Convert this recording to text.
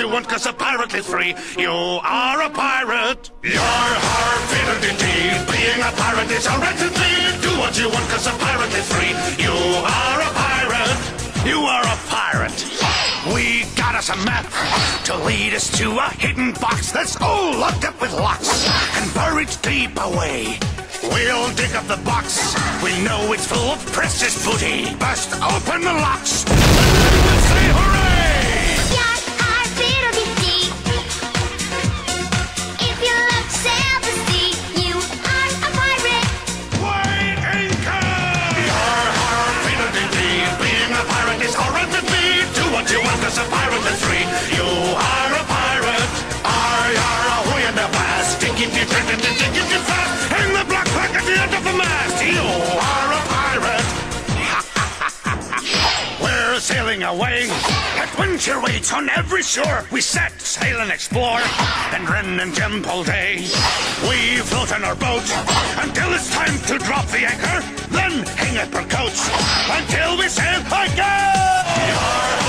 you want, 'cause a pirate is free. You are a pirate. You're hard fiddle-dee-dee. Being a pirate is alright to be. Do what you want, 'cause a pirate is free. You are a pirate. You are a pirate. We got us a map to lead us to a hidden box that's all locked up with locks and buried deep away. We'll dig up the box. We know it's full of precious booty. Bust open the locks and we'll say hooray! You're hard fiddle-dee-dee. If you love to sail the sea, you are a pirate. Weigh anchor! You're hard fiddle-dee-dee. Being a pirate is alright to be. Do what you want, 'cause a pirate is free. You are a pirate. You're a whoy in the blast. Dig if you drink it, dig if you fast. Hang the black flag at the end of the mast. You are a pirate. We're sailing away. Adventure waits on every shore. We set sail and explore and run and jump all day. We float on our boat until it's time to drop the anchor. Then hang up our coats until we sail again.